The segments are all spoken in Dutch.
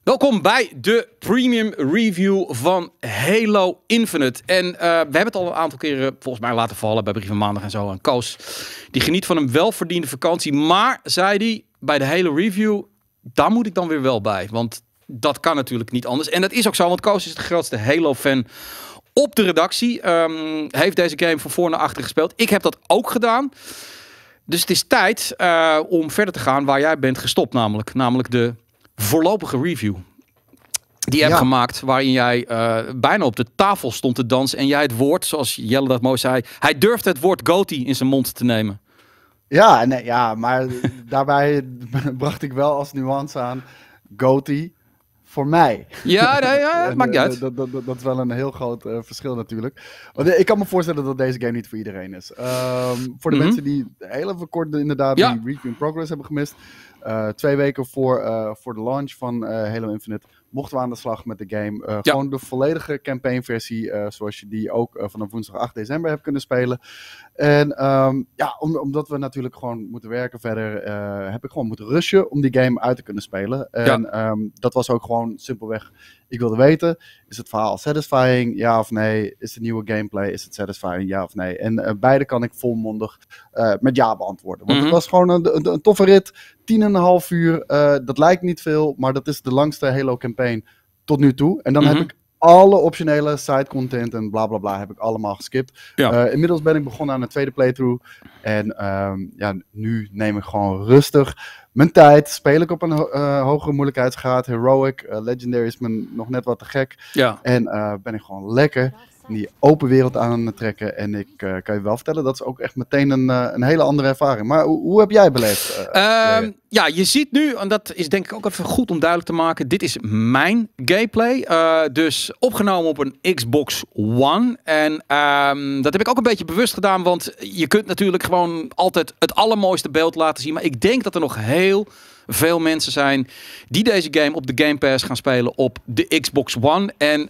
Welkom bij de premium review van Halo Infinite. En we hebben het al een aantal keren volgens mij laten vallen bij Brieven Maandag en zo. En Koos, die geniet van een welverdiende vakantie. Maar, zei hij, bij de Halo review, daar moet ik dan weer wel bij. Want dat kan natuurlijk niet anders. En dat is ook zo, want Koos is de grootste Halo-fan op de redactie. Heeft deze game van voor naar achter gespeeld. Ik heb dat ook gedaan. Dus het is tijd om verder te gaan waar jij bent gestopt namelijk de voorlopige review. Die je hebt gemaakt waarin jij bijna op de tafel stond te dansen en jij het woord, zoals Jelle dat mooi zei, hij durfde het woord GOTY in zijn mond te nemen. Ja, nee, ja, maar daarbij bracht ik wel als nuance aan GOTY voor mij. Ja, nee, ja, en, maakt niet uit. Dat is wel een heel groot verschil natuurlijk. Want ik kan me voorstellen dat deze game niet voor iedereen is. Voor de mensen die heel even kort inderdaad die review in progress hebben gemist. 2 weken voor de launch van Halo Infinite mochten we aan de slag met de game. Gewoon de volledige campaignversie, zoals je die ook vanaf woensdag 8 december hebt kunnen spelen. En omdat we natuurlijk gewoon moeten werken verder, heb ik gewoon moeten rushen om die game uit te kunnen spelen. En dat was ook gewoon simpelweg, ik wilde weten, is het verhaal satisfying, ja of nee? Is de nieuwe gameplay, is het satisfying, ja of nee? En beide kan ik volmondig met ja beantwoorden. Want het was gewoon een toffe rit, 10,5 uur, dat lijkt niet veel, maar dat is de langste Halo campaign tot nu toe. En dan heb ik alle optionele side content en bla bla bla heb ik allemaal geskipt. Inmiddels ben ik begonnen aan een tweede playthrough. En nu neem ik gewoon rustig mijn tijd. Speel ik op een hogere moeilijkheidsgraad. Heroic, Legendary is me nog net wat te gek. En ben ik gewoon lekker in die open wereld aan het trekken. En ik kan je wel vertellen, dat is ook echt meteen een hele andere ervaring. Maar hoe heb jij beleefd? Ja, je ziet nu, en dat is denk ik ook even goed om duidelijk te maken, dit is mijn gameplay. Dus opgenomen op een Xbox One. En dat heb ik ook een beetje bewust gedaan, want je kunt natuurlijk gewoon altijd het allermooiste beeld laten zien. Maar ik denk dat er nog heel veel mensen zijn die deze game op de Game Pass gaan spelen op de Xbox One. En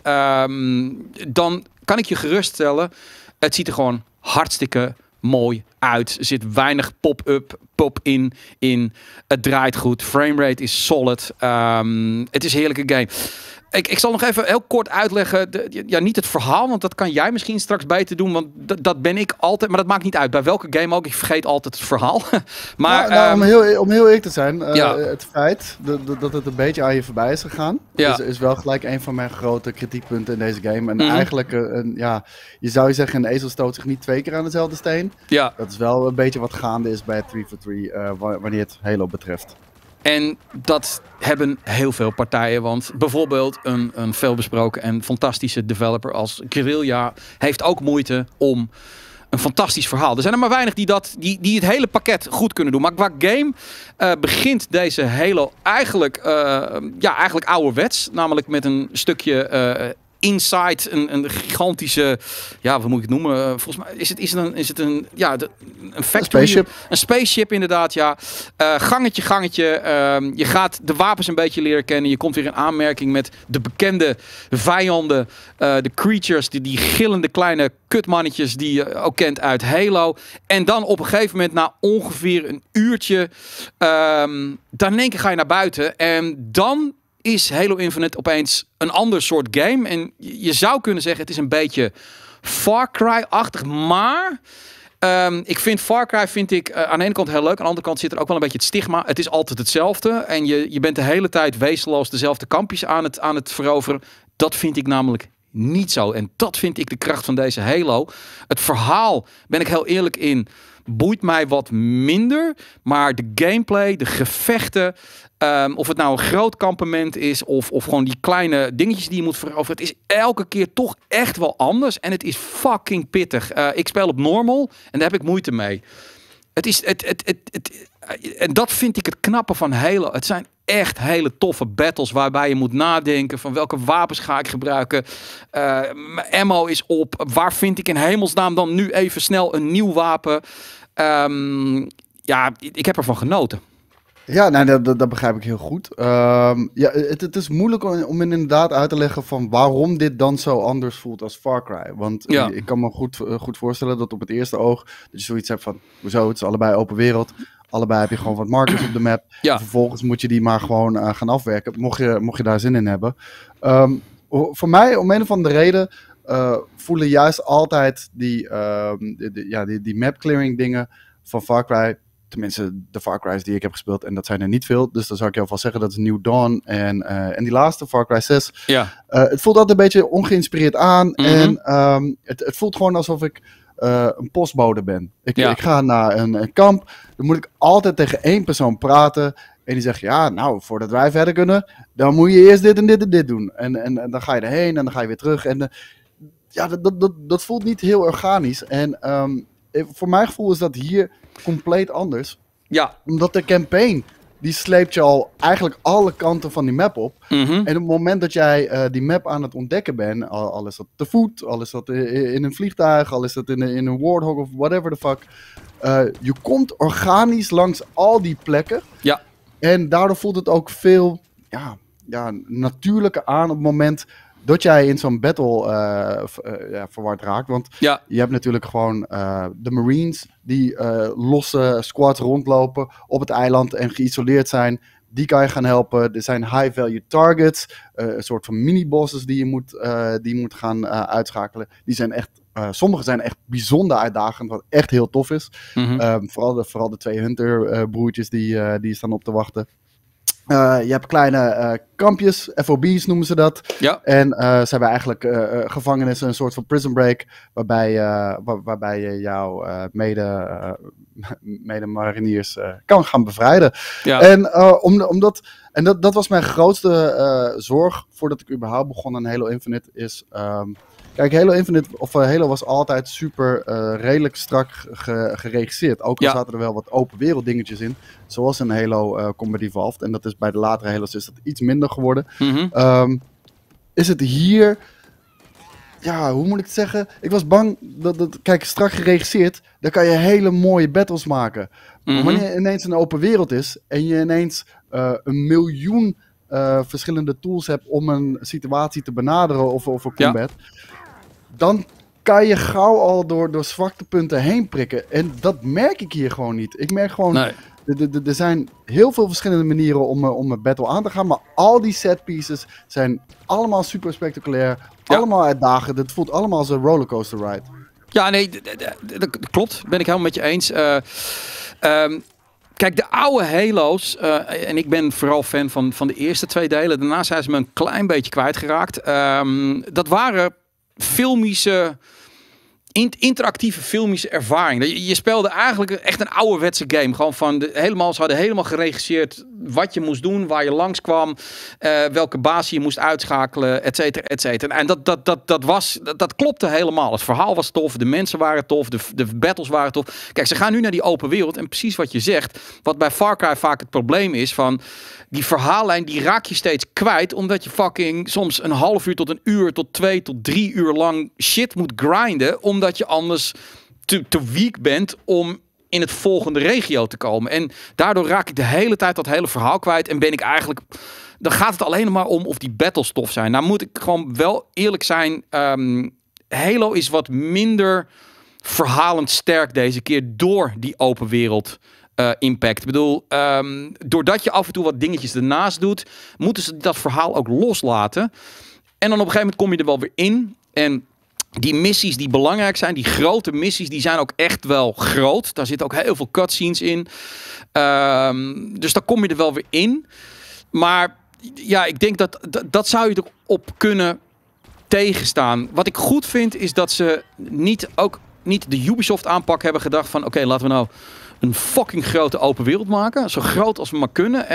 dan kan ik je geruststellen, het ziet er gewoon hartstikke mooi uit. Er zit weinig pop-up, pop-in in. Het draait goed. Framerate is solid. Het is een heerlijke game. Ik zal nog even heel kort uitleggen. Niet het verhaal, want dat kan jij misschien straks beter doen. Want dat ben ik altijd. Maar dat maakt niet uit. Bij welke game ook. Ik vergeet altijd het verhaal. Maar, om heel eerlijk te zijn. Het feit dat het een beetje aan je voorbij is gegaan. Is wel gelijk een van mijn grote kritiekpunten in deze game. En eigenlijk, je zou zeggen, een ezel stoot zich niet 2 keer aan dezelfde steen. Ja. Dat is wel een beetje wat gaande is bij het 3 for 3. Wanneer het Halo betreft. En dat hebben heel veel partijen, want bijvoorbeeld een veelbesproken en fantastische developer als Guerrilla heeft ook moeite om een fantastisch verhaal. Er zijn er maar weinig die het hele pakket goed kunnen doen. Maar qua game begint deze Halo eigenlijk ouderwets, namelijk met een stukje Inside, een gigantische, wat moet ik het noemen? Volgens mij is het een factory, spaceship. Een spaceship inderdaad, ja. Gangetje. Je gaat de wapens een beetje leren kennen. Je komt weer in aanmerking met de bekende vijanden, de creatures, die gillende kleine kutmannetjes die je ook kent uit Halo. En dan op een gegeven moment, na ongeveer een uurtje, dan in één keer ga je naar buiten en dan is Halo Infinite opeens een ander soort game. En je zou kunnen zeggen, het is een beetje Far Cry-achtig. Maar ik vind Far Cry aan de ene kant heel leuk. Aan de andere kant zit er ook wel een beetje het stigma. Het is altijd hetzelfde. En je bent de hele tijd wezenloos dezelfde kampjes aan het veroveren. Dat vind ik namelijk niet zo. En dat vind ik de kracht van deze Halo. Het verhaal, ben ik heel eerlijk in, boeit mij wat minder. Maar de gameplay, de gevechten, of het nou een groot kampement is of gewoon die kleine dingetjes die je moet veroveren. Het is elke keer toch echt wel anders. En het is fucking pittig. Ik speel op normal en daar heb ik moeite mee. En dat vind ik het knappe van Halo. Het zijn echt hele toffe battles waarbij je moet nadenken van welke wapens ga ik gebruiken. Mijn ammo is op. Waar vind ik in hemelsnaam dan nu even snel een nieuw wapen? Ik heb ervan genoten. Ja, dat begrijp ik heel goed. Het is moeilijk om inderdaad uit te leggen van waarom dit dan zo anders voelt als Far Cry. Want ik kan me goed voorstellen dat op het eerste oog dat je zoiets hebt van, hoezo, het is allebei open wereld. Allebei heb je gewoon wat markers op de map. Ja. Vervolgens moet je die maar gewoon gaan afwerken. Mocht je daar zin in hebben. Voor mij, om een of andere reden, voelen juist altijd die map clearing dingen van Far Cry. Tenminste, de Far Cry's die ik heb gespeeld. En dat zijn er niet veel. Dus dan zou ik je alvast zeggen, dat is New Dawn. En die laatste, Far Cry 6. Ja. Het voelt altijd een beetje ongeïnspireerd aan. En het voelt gewoon alsof ik een postbode ben. Ik ga naar een kamp. Dan moet ik altijd tegen één persoon praten. En die zegt, ja, nou, voordat wij verder kunnen, dan moet je eerst dit en dit en dit doen. En dan ga je erheen en dan ga je weer terug. En dat voelt niet heel organisch. En voor mijn gevoel is dat hier compleet anders. Ja. Omdat de campaign, die sleept je al eigenlijk alle kanten van die map op. En op het moment dat jij die map aan het ontdekken bent, al is dat te voet, al is dat in een vliegtuig, al is dat in een Warthog of whatever the fuck. Je komt organisch langs al die plekken. Ja. En daardoor voelt het ook veel natuurlijker aan op het moment dat jij in zo'n battle verward raakt. Want je hebt natuurlijk gewoon de Marines die losse squads rondlopen op het eiland en geïsoleerd zijn. Die kan je gaan helpen. Er zijn high-value targets, een soort van mini-bosses die je moet gaan uitschakelen. Die zijn echt, sommige zijn echt bijzonder uitdagend, wat echt heel tof is. Vooral de 2 Hunter broertjes die staan op te wachten. Je hebt kleine kampjes, FOB's noemen ze dat. Ja. En ze hebben eigenlijk gevangenissen, een soort van prison break, waarbij je jouw mede-mariniers kan gaan bevrijden. Ja. En dat was mijn grootste zorg voordat ik überhaupt begon aan Halo Infinite, is... Kijk, Halo was altijd super redelijk strak geregisseerd. Ook al zaten er wel wat open wereld dingetjes in. Zoals in Halo Combat Evolved. En dat is bij de latere Halo's is dat iets minder geworden. Is het hier... Ja, hoe moet ik het zeggen? Ik was bang kijk, strak geregisseerd, dan kan je hele mooie battles maken. Maar wanneer ineens een open wereld is en je ineens 1 miljoen verschillende tools hebt om een situatie te benaderen of een combat, dan kan je gauw al door zwaktepunten heen prikken. En dat merk ik hier gewoon niet. Ik merk gewoon, er zijn heel veel verschillende manieren om een battle aan te gaan, maar al die set pieces zijn allemaal super spectaculair, allemaal uitdagend. Het voelt allemaal als een rollercoaster ride. Ja, nee, dat klopt. Ben ik helemaal met je eens. Kijk, de oude Halo's, en ik ben vooral fan van de eerste 2 delen. Daarna zijn ze me een klein beetje kwijtgeraakt. Dat waren filmische, interactieve filmische ervaringen. Je speelde eigenlijk echt een ouderwetse game. Gewoon ze hadden helemaal geregisseerd wat je moest doen, waar je langskwam, welke baas je moest uitschakelen, et cetera, et cetera. En dat klopte helemaal. Het verhaal was tof, de mensen waren tof, de battles waren tof. Kijk, ze gaan nu naar die open wereld en precies wat je zegt, wat bij Far Cry vaak het probleem is van die verhaallijn, die raak je steeds kwijt, omdat je fucking soms een half uur tot 1 uur tot 2 tot 3 uur lang shit moet grinden, omdat je anders te weak bent om in het volgende regio te komen. En daardoor raak ik de hele tijd dat hele verhaal kwijt en ben ik eigenlijk... Dan gaat het alleen maar om of die battles tof zijn. Nou moet ik gewoon wel eerlijk zijn, Halo is wat minder verhalend sterk deze keer door die open wereld impact. Ik bedoel, doordat je af en toe wat dingetjes ernaast doet, moeten ze dat verhaal ook loslaten. En dan op een gegeven moment kom je er wel weer in. En die missies die belangrijk zijn, die grote missies, die zijn ook echt wel groot. Daar zitten ook heel veel cutscenes in. Dus daar kom je er wel weer in. Maar ja, ik denk dat zou je erop kunnen tegenstaan. Wat ik goed vind, is dat ze niet de Ubisoft aanpak hebben gedacht van oké, laten we nou een fucking grote open wereld maken. Zo groot als we maar kunnen.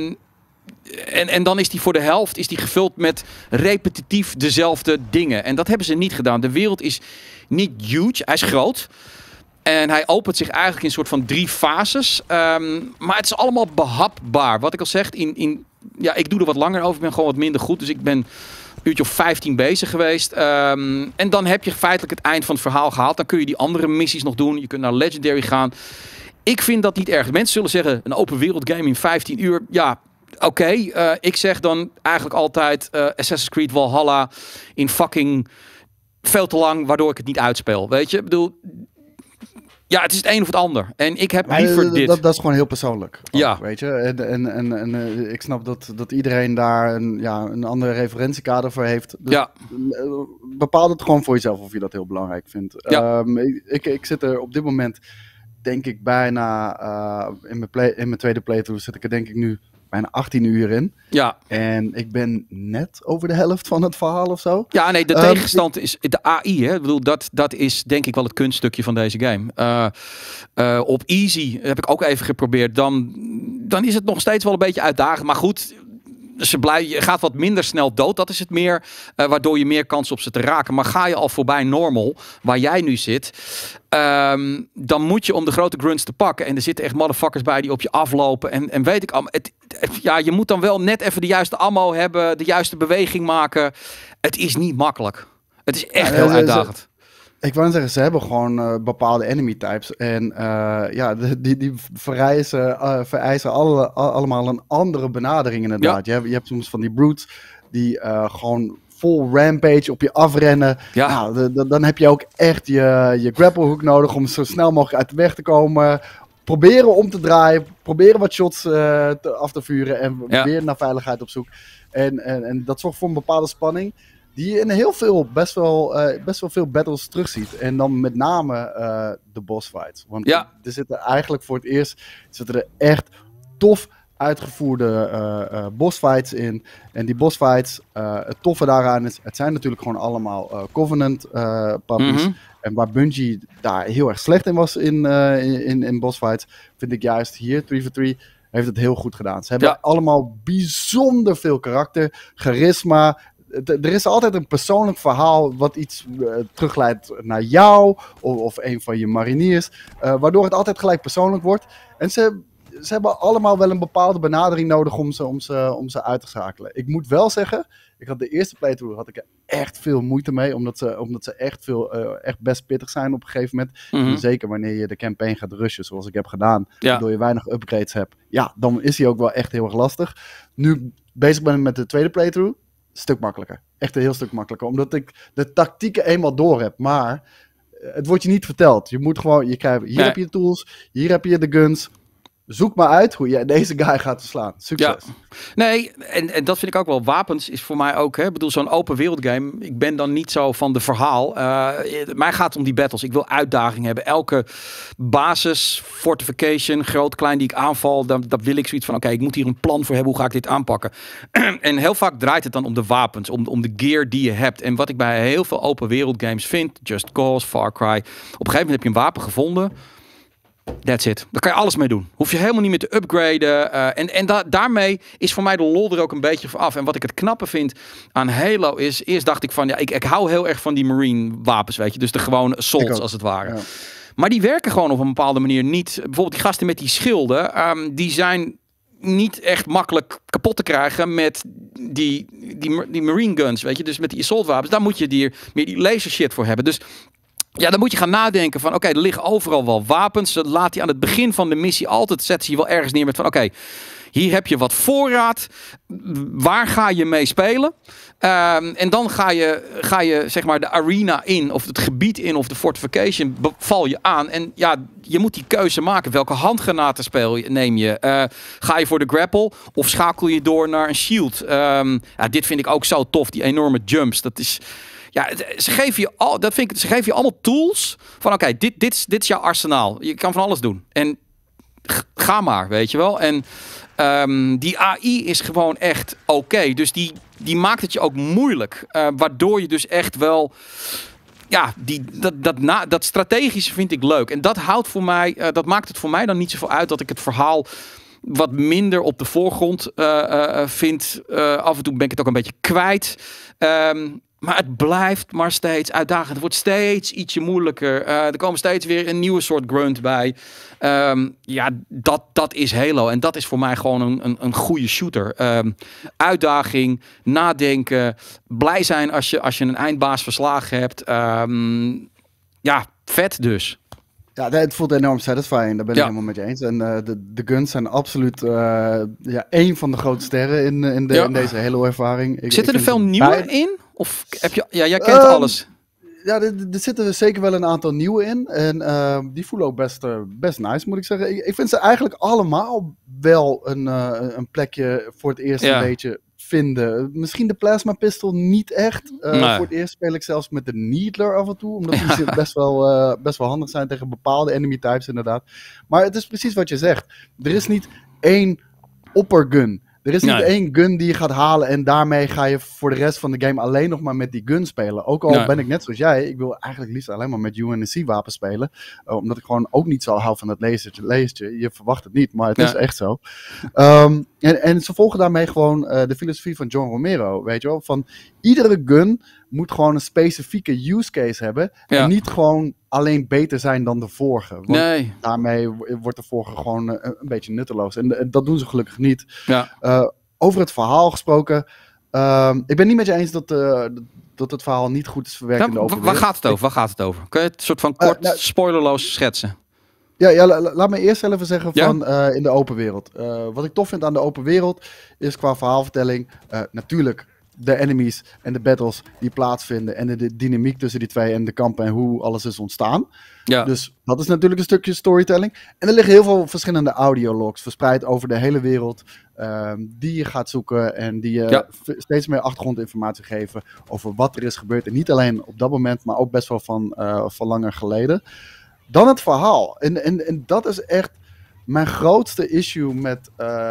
En dan is die voor de helft gevuld met repetitief dezelfde dingen. En dat hebben ze niet gedaan. De wereld is niet huge. Hij is groot. En hij opent zich eigenlijk in een soort van 3 fases. Maar het is allemaal behapbaar. Wat ik al zeg, ik doe er wat langer over. Ik ben gewoon wat minder goed. Dus ik ben een uurtje of 15 bezig geweest. En dan heb je feitelijk het eind van het verhaal gehaald. Dan kun je die andere missies nog doen. Je kunt naar Legendary gaan. Ik vind dat niet erg. Mensen zullen zeggen, een open wereld game in 15 uur. Ja, oké. Ik zeg dan eigenlijk altijd Assassin's Creed Valhalla in fucking veel te lang, waardoor ik het niet uitspeel. Weet je, ik bedoel, Ja, het is het een of het ander. En ik heb liever dit. Dat is gewoon heel persoonlijk. Ook, ja. Weet je? En ik snap dat iedereen daar een andere referentiekader voor heeft. Dus bepaal het gewoon voor jezelf of je dat heel belangrijk vindt. Ja. Ik zit er op dit moment, denk ik, bijna in mijn tweede playthrough zit ik er denk ik nu bijna 18 uur in. Ja. En ik ben net over de helft van het verhaal of zo. Ja, nee, de tegenstand is de AI. Hè? Ik bedoel, dat is denk ik wel het kunststukje van deze game. Op easy heb ik ook even geprobeerd. Dan is het nog steeds wel een beetje uitdagend. Maar goed, je gaat wat minder snel dood. Dat is het meer. Waardoor je meer kans op ze te raken. Maar ga je al voorbij normal, waar jij nu zit, dan moet je om de grote grunts te pakken. En er zitten echt motherfuckers bij die op je aflopen. En weet ik allemaal. Je moet dan wel net even de juiste ammo hebben. De juiste beweging maken. Het is niet makkelijk. Het is echt heel uitdagend. Ik wou zeggen, ze hebben gewoon bepaalde enemy types. En die vereisen allemaal een andere benadering inderdaad. Ja. Je hebt soms van die brutes die gewoon vol rampage op je afrennen. Ja. Nou, dan heb je ook echt je grapplehook nodig om zo snel mogelijk uit de weg te komen. Proberen om te draaien. Proberen wat shots af te vuren. En weer naar veiligheid op zoek. En dat zorgt voor een bepaalde spanning. Die je in heel veel, best wel veel battles terugziet. En dan met name de boss fights. Want er zitten eigenlijk voor het eerst er echt tof uitgevoerde boss fights in. En die boss fights, het toffe daaraan is, het zijn natuurlijk gewoon allemaal Covenant puppies. Mm-hmm. En waar Bungie daar heel erg slecht in was in boss fights, vind ik juist hier 343 heeft het heel goed gedaan. Ze hebben allemaal bijzonder veel karakter, charisma. Er is altijd een persoonlijk verhaal wat iets terugleidt naar jou of een van je mariniers. Waardoor het altijd gelijk persoonlijk wordt. En ze hebben allemaal wel een bepaalde benadering nodig om ze uit te schakelen. Ik moet wel zeggen, ik had de eerste playthrough had ik er echt veel moeite mee. Omdat ze echt best pittig zijn op een gegeven moment. Mm-hmm. Zeker wanneer je de campaign gaat rushen zoals ik heb gedaan. Waardoor je weinig upgrades hebt. Ja, dan is hij ook wel echt heel erg lastig. Nu bezig ben ik met de tweede playthrough. Stuk makkelijker. Echt een heel stuk makkelijker. Omdat ik de tactieken eenmaal door heb. Maar het wordt je niet verteld. Je moet gewoon, hier heb je de tools. Hier heb je de guns. Zoek maar uit hoe je deze guy gaat verslaan. Succes. Ja. Nee, en dat vind ik ook wel. Wapens is voor mij ook, hè. Ik bedoel, zo'n open wereld game. Ik ben dan niet zo van de verhaal. Mij gaat het om die battles. Ik wil uitdaging hebben. Elke basis, fortification, groot, klein die ik aanval, dan wil ik zoiets van, oké, ik moet hier een plan voor hebben. Hoe ga ik dit aanpakken? En heel vaak draait het dan om de wapens, om de gear die je hebt. En wat ik bij heel veel open wereld games vind, Just Cause, Far Cry. Op een gegeven moment heb je een wapen gevonden. That's it. Daar kan je alles mee doen. Hoef je helemaal niet meer te upgraden. Daarmee is voor mij de lol er ook een beetje vanaf. En wat ik het knappe vind aan Halo is, eerst dacht ik van, ik hou heel erg van die marine wapens, weet je. Dus de gewone assaults als het ware. Ja. Maar die werken gewoon op een bepaalde manier niet. Bijvoorbeeld die gasten met die schilden, die zijn niet echt makkelijk kapot te krijgen met die marine guns, weet je. Dus met die assault wapens, daar moet je meer die laser shit voor hebben. Dus ja, dan moet je gaan nadenken van, oké, er liggen overal wel wapens. Laat hij aan het begin van de missie altijd, zet ze je wel ergens neer met van, oké, hier heb je wat voorraad. Waar ga je mee spelen? En dan ga je zeg maar de arena in, of het gebied in, of de fortification, val je aan. En ja, je moet die keuze maken. Welke handgranaten neem je? Ga je voor de grapple, of schakel je door naar een shield? Dit vind ik ook zo tof, die enorme jumps. Dat is... Ja, ze geven je allemaal tools van oké, dit is jouw arsenaal. Je kan van alles doen. En ga maar, weet je wel. En die AI is gewoon echt oké. Dus die maakt het je ook moeilijk. Waardoor je dus echt wel... Ja, dat strategische vind ik leuk. En dat houdt voor mij... dat maakt het voor mij dan niet zoveel uit dat ik het verhaal wat minder op de voorgrond vind. Af en toe ben ik het ook een beetje kwijt. Maar het blijft maar steeds uitdagend. Het wordt steeds ietsje moeilijker. Er komen steeds weer een nieuwe soort grunt bij. Dat is Halo. En dat is voor mij gewoon een goede shooter. Uitdaging, nadenken, blij zijn als je een eindbaas verslagen hebt. Vet dus. Ja, het voelt enorm satisfying. Daar ben ik helemaal met je eens. En de guns zijn absoluut één van de grote sterren in deze Halo-ervaring. Zitten er veel nieuwe in? Of heb je... Ja, jij kent alles. Ja, er zitten zeker wel een aantal nieuwe in. En die voelen ook best nice, moet ik zeggen. Ik vind ze eigenlijk allemaal wel een plekje voor het eerst een beetje vinden. Misschien de Plasma Pistol niet echt. Voor het eerst speel ik zelfs met de Needler af en toe. Omdat die best wel handig zijn tegen bepaalde enemy types inderdaad. Maar het is precies wat je zegt. Er is niet één oppergun. Er is niet één gun die je gaat halen en daarmee ga je voor de rest van de game alleen nog maar met die gun spelen. Ook al ben ik net zoals jij, ik wil eigenlijk liefst alleen maar met UNSC-wapens spelen. Omdat ik gewoon ook niet zo hou van dat lasertje. Je verwacht het niet, maar het is echt zo. En ze volgen daarmee gewoon de filosofie van John Romero, weet je wel. Van iedere gun moet gewoon een specifieke use case hebben. En niet gewoon alleen beter zijn dan de vorige. Want daarmee wordt de vorige gewoon een beetje nutteloos. En dat doen ze gelukkig niet. Over het verhaal gesproken. Ik ben niet met je eens dat het verhaal niet goed is verwerkt in de open wereld. Waar gaat het over? Kun je het soort van kort, spoilerloos schetsen? Laat me eerst even zeggen van in de open wereld. Wat ik tof vind aan de open wereld is qua verhaalvertelling natuurlijk de enemies en de battles die plaatsvinden en de dynamiek tussen die twee en de kampen en hoe alles is ontstaan. Dus dat is natuurlijk een stukje storytelling. En er liggen heel veel verschillende audiologs verspreid over de hele wereld die je gaat zoeken en die je steeds meer achtergrondinformatie geven over wat er is gebeurd. En niet alleen op dat moment, maar ook best wel van langer geleden. Dan het verhaal. En dat is echt mijn grootste issue met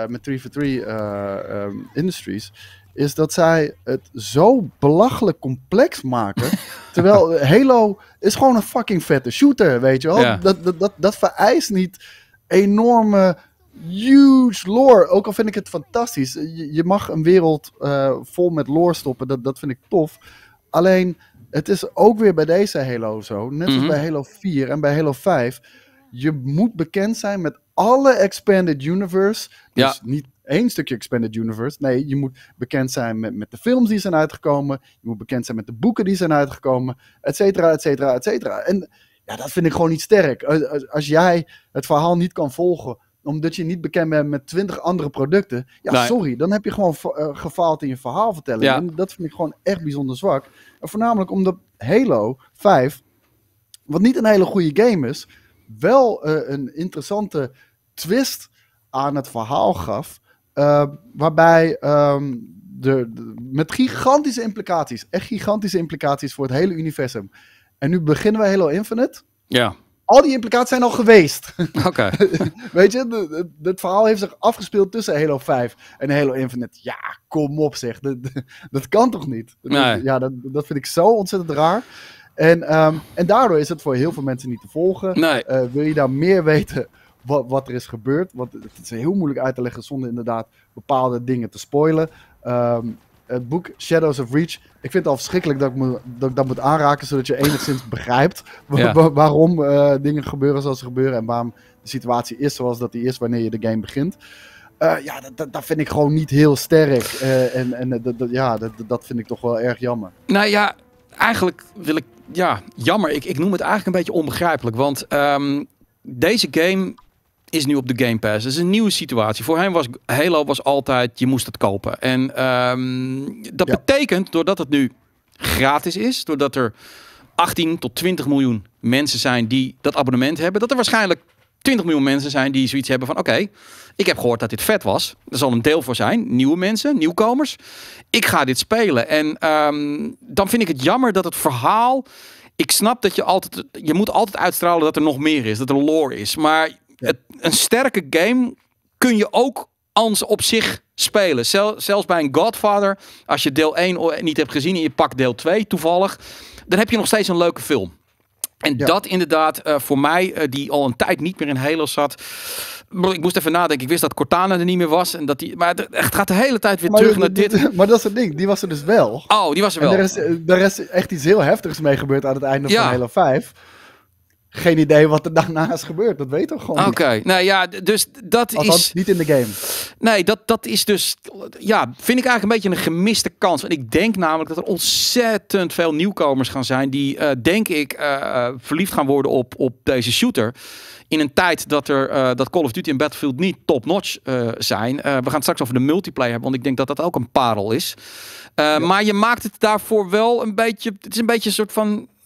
343 Industries. Is dat zij het zo belachelijk complex maken. Terwijl Halo is gewoon een fucking vette shooter, weet je wel. Ja. Dat vereist niet enorme, huge lore. Ook al vind ik het fantastisch. Je mag een wereld vol met lore stoppen. Dat vind ik tof. Alleen, het is ook weer bij deze Halo zo. Net als bij Halo 4 en bij Halo 5. Je moet bekend zijn met alle Expanded Universe. Dus niet één stukje Expanded Universe. Nee, je moet bekend zijn met de films die zijn uitgekomen. Je moet bekend zijn met de boeken die zijn uitgekomen. Et cetera, et cetera, et cetera. En ja, dat vind ik gewoon niet sterk. Als jij het verhaal niet kan volgen, omdat je niet bekend bent met 20 andere producten. Sorry, dan heb je gewoon gefaald in je verhaalvertelling. Ja. En dat vind ik gewoon echt bijzonder zwak. En voornamelijk omdat Halo 5, wat niet een hele goede game is, wel een interessante twist aan het verhaal gaf. Waarbij met gigantische implicaties, echt gigantische implicaties voor het hele universum. En nu beginnen we Halo Infinite. Ja. Al die implicaties zijn al geweest. Oké. Weet je, het verhaal heeft zich afgespeeld tussen Halo 5 en Halo Infinite. Ja, kom op zeg. Dat kan toch niet? Nee. Ja, dat vind ik zo ontzettend raar. En daardoor is het voor heel veel mensen niet te volgen. Nee. Wil je daar meer weten wat er is gebeurd? Want het is heel moeilijk uit te leggen zonder inderdaad bepaalde dingen te spoilen. Het boek Shadows of Reach. Ik vind het al verschrikkelijk dat ik dat moet aanraken, zodat je enigszins begrijpt waarom dingen gebeuren zoals ze gebeuren en waarom de situatie is zoals dat die is wanneer je de game begint. Dat vind ik gewoon niet heel sterk. Dat vind ik toch wel erg jammer. Nou ja, eigenlijk wil ik... Ja, jammer. Ik noem het eigenlijk een beetje onbegrijpelijk. Want deze game is nu op de Game Pass. Het is een nieuwe situatie. Voorheen was Halo altijd, je moest het kopen. En dat betekent, doordat het nu gratis is, doordat er 18 tot 20 miljoen mensen zijn die dat abonnement hebben, dat er waarschijnlijk 20 miljoen mensen zijn die zoiets hebben van oké, ik heb gehoord dat dit vet was. Er zal een deel voor zijn. Nieuwe mensen, nieuwkomers. Ik ga dit spelen. En dan vind ik het jammer dat het verhaal... Ik snap dat je moet altijd uitstralen dat er nog meer is. Dat er lore is. Maar een sterke game kun je ook op zich spelen. Zelfs bij een Godfather. Als je deel 1 niet hebt gezien en je pakt deel 2 toevallig. Dan heb je nog steeds een leuke film. En dat inderdaad voor mij, die al een tijd niet meer in Halo zat. Ik moest even nadenken. Ik wist dat Cortana er niet meer was. Maar het gaat de hele tijd weer terug naar dit. Maar dat is het ding. Die was er dus wel. Oh, die was er wel. En er is echt iets heel heftigs mee gebeurd aan het einde van Halo 5. Geen idee wat er daarna is gebeurd. Dat weet toch gewoon niet. Oké. Nou ja, dus dat Althans, is... niet in de game. Nee, dat is dus... Ja, vind ik eigenlijk een beetje een gemiste kans. En ik denk namelijk dat er ontzettend veel nieuwkomers gaan zijn die, denk ik, verliefd gaan worden op deze shooter. In een tijd dat Call of Duty en Battlefield niet top-notch zijn. We gaan het straks over de multiplayer hebben, want ik denk dat dat ook een parel is. Maar je maakt het daarvoor wel een beetje... Het is een beetje een soort van...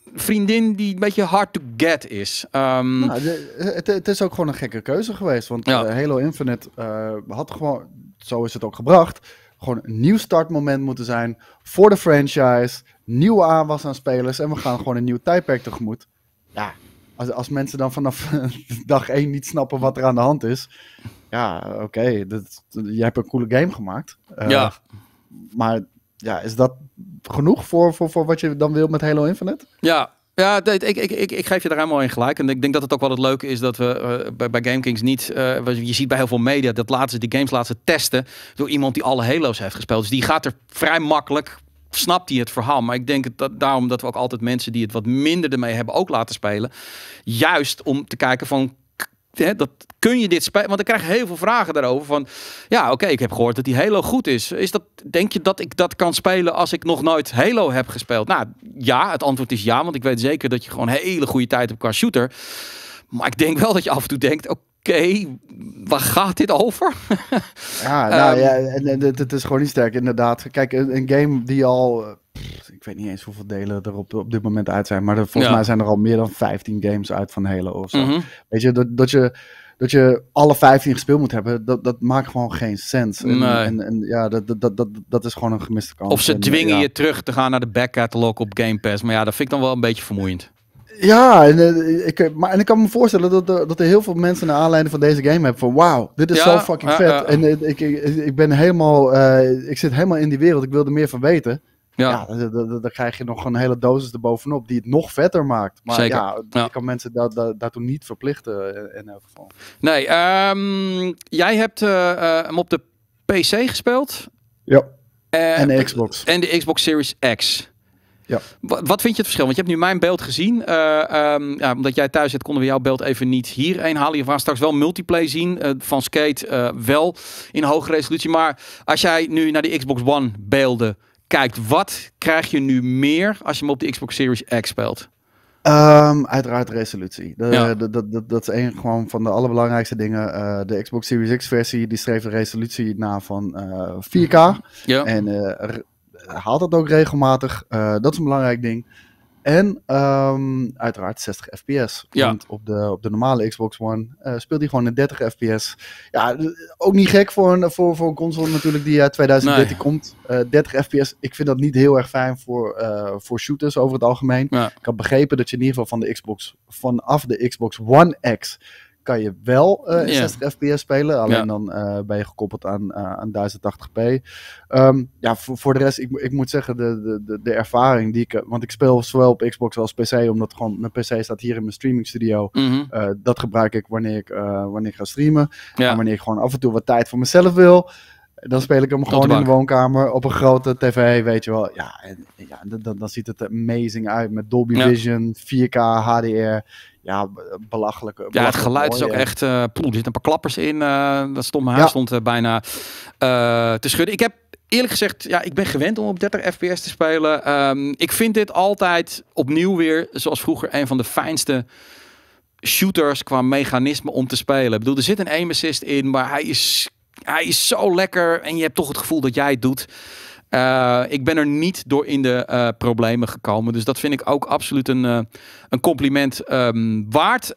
vriendin die een beetje hard to get is. Nou, het is ook gewoon een gekke keuze geweest. Want Halo Infinite had gewoon, zo is het ook gebracht, gewoon een nieuw startmoment moeten zijn voor de franchise. Nieuwe aanwas aan spelers. En we gaan gewoon een nieuw tijdperk tegemoet. Ja, als mensen dan vanaf dag 1 niet snappen wat er aan de hand is. Ja, oké. Je hebt een coole game gemaakt. Maar ja, is dat genoeg voor wat je dan wil met Halo Infinite? Ja, ik geef je daar helemaal in gelijk. En ik denk dat het ook wel het leuke is dat we bij GameKings niet... je ziet bij heel veel media dat die games laten testen door iemand die alle Halo's heeft gespeeld. Dus die gaat er vrij makkelijk... snapt hij het verhaal. Maar ik denk daarom dat we ook altijd mensen die het wat minder ermee hebben ook laten spelen. Juist om te kijken van... kun je dit spelen? Want ik krijg heel veel vragen daarover. Van ja, oké, ik heb gehoord dat die Halo goed is. Denk je dat ik dat kan spelen als ik nog nooit Halo heb gespeeld? Nou ja, het antwoord is ja. Want ik weet zeker dat je gewoon een hele goede tijd hebt qua shooter. Maar ik denk wel dat je af en toe denkt... Oké, waar gaat dit over? Het is gewoon niet sterk, inderdaad. Kijk, een game die al... ik weet niet eens hoeveel delen er op dit moment uit zijn. Maar volgens mij zijn er al meer dan 15 games uit van Halo of zo. Mm-hmm. Weet je, dat je alle 15 gespeeld moet hebben, dat maakt gewoon geen sens. Dat is gewoon een gemiste kans. Of ze dwingen je terug te gaan naar de back catalog op Game Pass. Maar ja, dat vind ik dan wel een beetje vermoeiend. Ja, en ik kan me voorstellen dat er heel veel mensen naar aanleiding van deze game hebben van wauw, dit is zo fucking vet. En ik ben helemaal, ik zit helemaal in die wereld, ik wil er meer van weten. Ja, dan krijg je nog een hele dosis erbovenop die het nog vetter maakt. Maar zeker. Je kan mensen daartoe niet verplichten in elk geval. Nee, jij hebt hem op de PC gespeeld. Ja, en de Xbox. En de Xbox Series X. Ja. Wat vind je het verschil? Want je hebt nu mijn beeld gezien. Omdat jij thuis zit, konden we jouw beeld even niet hierheen halen. Je gaat straks wel multiplayer zien. Van Skate wel in hoge resolutie. Maar als jij nu naar de Xbox One beelden kijkt, wat krijg je nu meer als je hem op de Xbox Series X speelt? Uiteraard resolutie. Dat is gewoon van de allerbelangrijkste dingen. De Xbox Series X versie die streeft een resolutie na van 4K. Ja. En haalt dat ook regelmatig. Dat is een belangrijk ding. En uiteraard 60 fps. Ja. Want op de normale Xbox One speelt hij gewoon in 30 fps. Ja, ook niet gek voor een console natuurlijk die uit 2013 komt. 30 fps, ik vind dat niet heel erg fijn voor shooters over het algemeen. Ja. Ik had begrepen dat je in ieder geval vanaf de Xbox One X kan je wel 60 fps spelen. Alleen dan ben je gekoppeld aan 1080p. Voor de rest, ik moet zeggen, de ervaring die ik... Want ik speel zowel op Xbox als PC, omdat gewoon mijn PC staat hier in mijn streaming studio. Mm-hmm. Dat gebruik ik wanneer ik ga streamen. En wanneer ik gewoon af en toe wat tijd voor mezelf wil... Dan speel ik hem gewoon in de woonkamer op een grote tv, weet je wel. Dan ziet het amazing uit met Dolby Vision, 4K, HDR. Ja, belachelijk. Ja, het geluid is ook echt... er zitten een paar klappers in. Dat stond mijn huis stond bijna te schudden. Ik heb eerlijk gezegd... ik ben gewend om op 30 fps te spelen. Ik vind dit altijd opnieuw weer, zoals vroeger, een van de fijnste shooters qua mechanisme om te spelen. Ik bedoel, er zit een aim assist in, maar hij is zo lekker en je hebt toch het gevoel dat jij het doet. Ik ben er niet door in de problemen gekomen. Dus dat vind ik ook absoluut een compliment waard.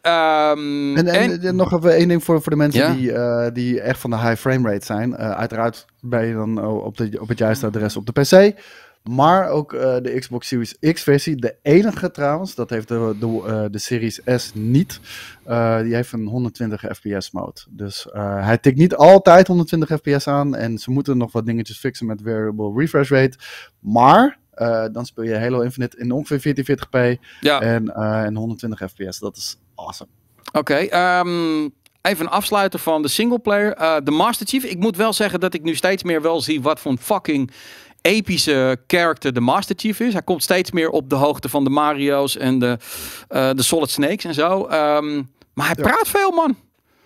En nog even één ding voor de mensen die echt van de high frame rate zijn. Uiteraard ben je dan op het juiste adres op de PC. Maar ook de Xbox Series X versie. De enige trouwens, dat heeft de Series S niet. Die heeft een 120 fps mode. Dus hij tikt niet altijd 120 fps aan. En ze moeten nog wat dingetjes fixen met variable refresh rate. Maar dan speel je Halo Infinite in ongeveer 1440p. Ja. En 120 fps. Dat is awesome. Oké, even een afsluiter van de singleplayer. De Master Chief. Ik moet wel zeggen dat ik nu steeds meer wel zie wat voor een fucking epische character de Master Chief is. Hij komt steeds meer op de hoogte van de Mario's en de Solid Snakes en zo. Maar hij praat veel, man.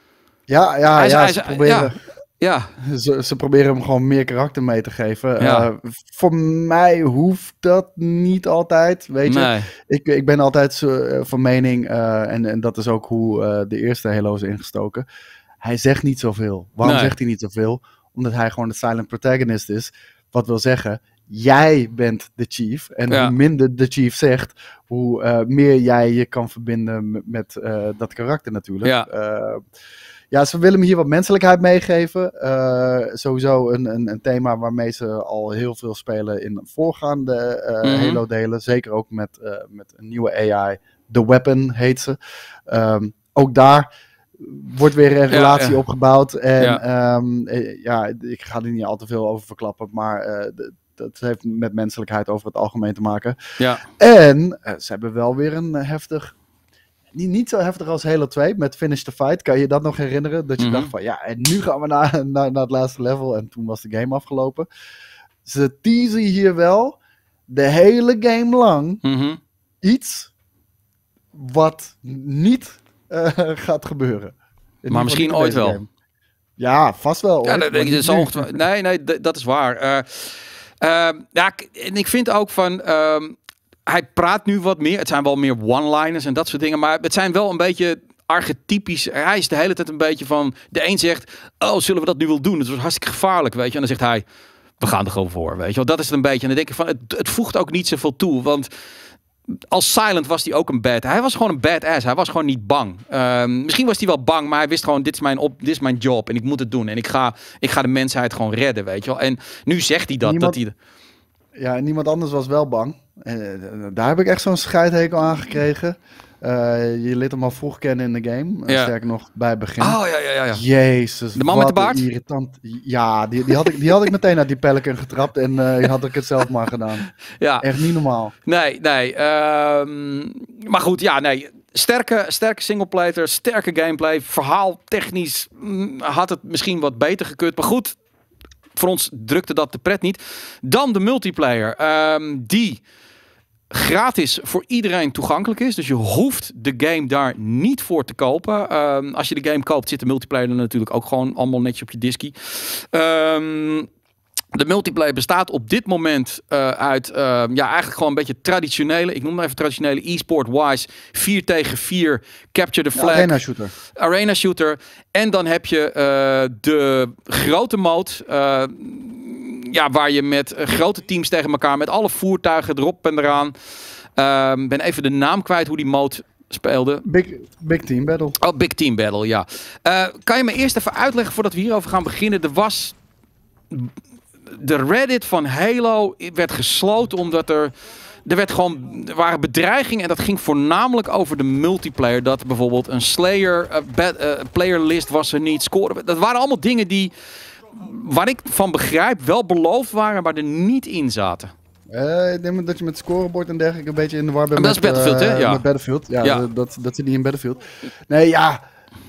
Ze proberen hem gewoon meer karakter mee te geven. Voor mij hoeft dat niet altijd, weet je. Nee. Ik ben altijd van mening, en dat is ook hoe de eerste Halo is ingestoken. Hij zegt niet zoveel. Waarom zegt hij niet zoveel? Omdat hij gewoon de silent protagonist is. Wat wil zeggen, jij bent de chief. En hoe minder de chief zegt, hoe meer jij je kan verbinden met dat karakter natuurlijk. Ja, ze willen me hier wat menselijkheid meegeven. Sowieso een thema waarmee ze al heel veel spelen in voorgaande Halo-delen. Zeker ook met een nieuwe AI. The Weapon heet ze. Ook daar wordt weer een relatie opgebouwd. En ik ga er niet al te veel over verklappen. Maar dat heeft met menselijkheid over het algemeen te maken. Ja. En ze hebben wel weer een heftig... Niet zo heftig als Halo 2 met Finish the Fight. Kan je dat nog herinneren? Dat je dacht van en nu gaan we naar het laatste level. En toen was de game afgelopen. Ze teasen hier wel de hele game lang iets wat niet gaat gebeuren. Maar misschien ooit wel. Game. Ja, vast wel. Ja, nee, dat is waar. En ik vind ook van... hij praat nu wat meer. Het zijn wel meer one-liners en dat soort dingen. Maar het zijn wel een beetje archetypisch. Hij is de hele tijd een beetje van... De een zegt, zullen we dat nu wel doen? Het wordt hartstikke gevaarlijk, weet je. En dan zegt hij, we gaan er gewoon voor, weet je wel. Dat is het een beetje. En dan denk ik van, het voegt ook niet zoveel toe. Want als Silent was hij ook hij was gewoon een badass. Hij was gewoon niet bang. Misschien was hij wel bang, maar hij wist gewoon, dit is mijn job en ik moet het doen. En ik ga de mensheid gewoon redden, weet je wel. En nu zegt hij dat. Ja, en niemand anders was wel bang. Daar heb ik echt zo'n scheidhekel aan gekregen. Je leert hem al vroeg kennen in de game. Sterker nog, bij het begin. Oh, ja. Jezus, de man met de baard? Irritant. Ja, die had ik meteen uit die pelican getrapt. En had ik het zelf maar gedaan. Ja. Echt niet normaal. Nee. Maar goed, sterke singleplayer, sterke gameplay. Verhaal, technisch had het misschien wat beter gekund. Maar goed, voor ons drukte dat de pret niet. Dan de multiplayer. Die gratis voor iedereen toegankelijk is. Dus je hoeft de game daar niet voor te kopen. Als je de game koopt, zit de multiplayer er natuurlijk ook gewoon allemaal netjes op je diskie. De multiplayer bestaat op dit moment uit eigenlijk gewoon een beetje traditionele, ik noem het even traditionele e-sport-wise, 4 tegen 4, capture the flag. Arena shooter. En dan heb je de grote mode, waar je met grote teams tegen elkaar, met alle voertuigen erop en eraan. Ben even de naam kwijt hoe die mode speelde. Big Team Battle. Oh, Big Team Battle, ja. Kan je me eerst even uitleggen voordat we hierover gaan beginnen? De Reddit van Halo werd gesloten omdat er waren bedreigingen en dat ging voornamelijk over de multiplayer. Dat bijvoorbeeld een Slayer playerlist was er niet, scoren. Dat waren allemaal dingen die, waar ik van begrijp, wel beloofd waren, maar er niet in zaten. Ik denk dat je met scorebord en dergelijke een beetje in de war bent. Dat is Battlefield, hè? Ja. Met Battlefield. Ja. Dat zit niet in Battlefield. Nee, ja.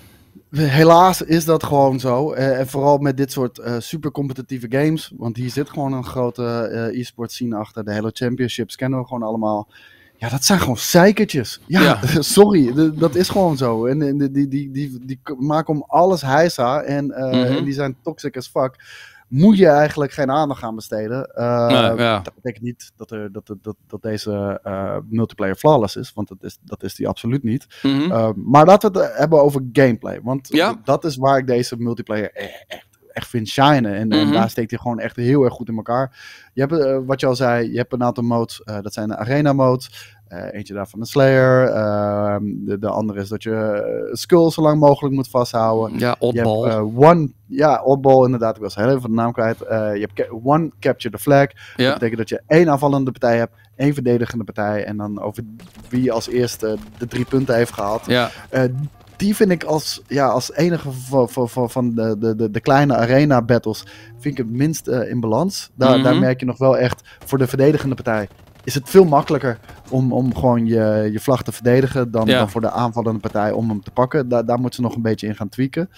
Helaas is dat gewoon zo. En vooral met dit soort super competitieve games. Want hier zit gewoon een grote e-sport scene achter. De Halo Championships kennen we gewoon allemaal. Ja, dat zijn gewoon zeikertjes. Ja. Sorry. Dat is gewoon zo. En die maken om alles heisa. En die zijn toxic as fuck. Moet je eigenlijk geen aandacht aan besteden. Dat betekent niet dat deze multiplayer flawless is. Want dat is die absoluut niet. Maar laten we het hebben over gameplay. Want dat is waar ik deze multiplayer echt vind shinen. En daar steekt hij gewoon echt heel erg goed in elkaar. Je hebt, wat je al zei, je hebt een aantal modes. Dat zijn de arena modes. Eentje daarvan een Slayer. De andere is dat je Skull zo lang mogelijk moet vasthouden. Ja, Oddball. Oddball inderdaad. Ik was heel even van de naam kwijt. Je hebt one Capture the Flag. Ja. Dat betekent dat je 1 aanvallende partij hebt, 1 verdedigende partij. En dan over wie als eerste de 3 punten heeft gehaald. Ja. Die vind ik als enige van de kleine arena battles vind ik het minst in balans. Daar merk je nog wel echt voor de verdedigende partij is het veel makkelijker om gewoon je vlag te verdedigen dan voor de aanvallende partij om hem te pakken. Daar moeten ze nog een beetje in gaan tweaken.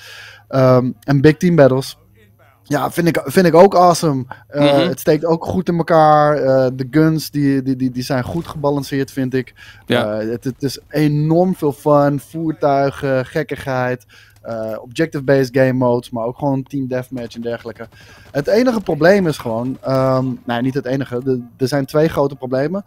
En Big Team Battles, ja, vind ik ook awesome. Het steekt ook goed in elkaar. De guns die zijn goed gebalanceerd, vind ik. Ja. Het is enorm veel fun. Voertuigen, gekkigheid. Objective-based game modes, maar ook gewoon team deathmatch en dergelijke. Het enige probleem is gewoon... niet het enige. Er zijn 2 grote problemen.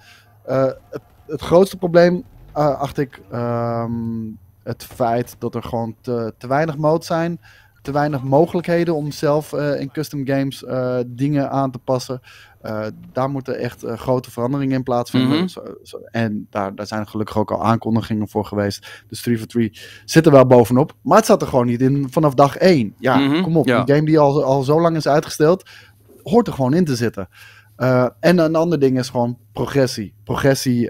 Het grootste probleem acht ik het feit dat er gewoon te weinig modes zijn. te weinig mogelijkheden om zelf in custom games dingen aan te passen. Daar moeten echt grote veranderingen in plaatsvinden. En daar zijn gelukkig ook al aankondigingen voor geweest. Dus 3 for 3 zit er wel bovenop. Maar het zat er gewoon niet in vanaf dag 1. Ja, kom op. Een game die al zo lang is uitgesteld, hoort er gewoon in te zitten. En een ander ding is gewoon progressie. Progressie,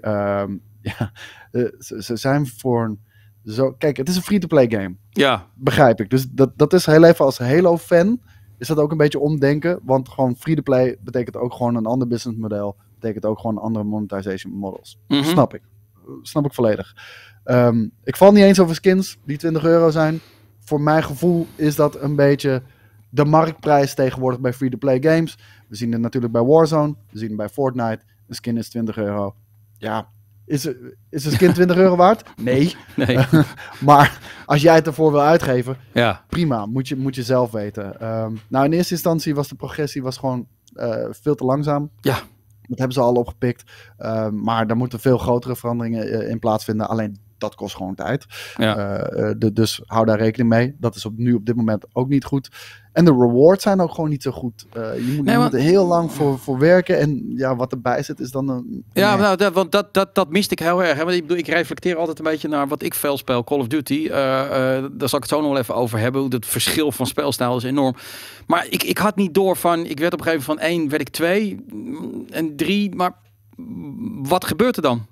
ze zijn voor een... Kijk, het is een free-to-play game. Ja. Begrijp ik. Dus dat is heel even als Halo-fan... is dat ook een beetje omdenken. Want gewoon free-to-play betekent ook gewoon een ander businessmodel. Betekent ook gewoon andere monetization models. Snap ik. Snap ik volledig. Ik val niet eens over skins die €20 zijn. Voor mijn gevoel is dat een beetje de marktprijs tegenwoordig bij free-to-play games. We zien het natuurlijk bij Warzone. We zien het bij Fortnite. Een skin is €20. Ja, is een skin €20 waard? Nee. Maar als jij het ervoor wil uitgeven, prima. Moet je zelf weten. Nou, in eerste instantie was de progressie gewoon veel te langzaam. Ja. Dat hebben ze al opgepikt. Maar daar moeten veel grotere veranderingen in plaatsvinden. Alleen dat kost gewoon tijd. Ja. Dus hou daar rekening mee. Dat is nu op dit moment ook niet goed. En de rewards zijn ook gewoon niet zo goed. Je moet er heel lang voor werken. En ja, wat erbij zit is dan een... Ja, nou, want dat miste ik heel erg. Hè? Want ik reflecteer altijd een beetje naar wat ik veel speel. Call of Duty. Daar zal ik het zo nog wel even over hebben. Het verschil van speelstijl is enorm. Maar ik had niet door van... Ik werd op een gegeven moment van 1, werd ik 2 en 3. Maar wat gebeurt er dan?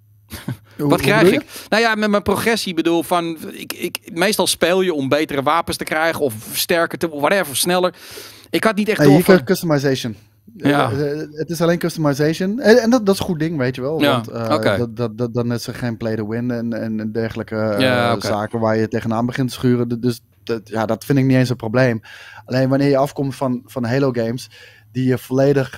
Wat krijg ik? Nou ja, met mijn progressie bedoel van... meestal speel je om betere wapens te krijgen of sterker te... whatever, sneller. Ik had niet echt door van... customization. Ja. Het is alleen customization. En dat is een goed ding, weet je wel. Ja, want dan is er geen play to win en dergelijke zaken waar je tegenaan begint te schuren. Dus dat vind ik niet eens een probleem. Alleen wanneer je afkomt van Halo games... die je volledig